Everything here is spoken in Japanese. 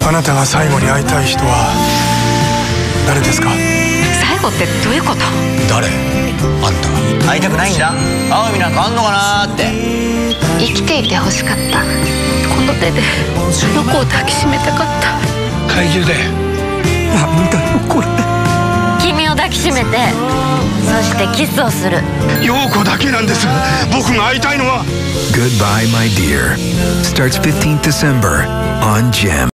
あなたが最後に会いたい人は誰ですか？ 最後ってどういうこと？ 誰？あんた。会いたくないんだ。会う意味なんかあんのかなーって。 生きていて欲しかった。この手であの子を抱きしめたかった。 怪獣で。なんだよこれ。 君を抱きしめて、そしてキスをする。 陽子だけなんです。僕が会いたいのは。 Goodbye, My Dear starts 15th December on GEM.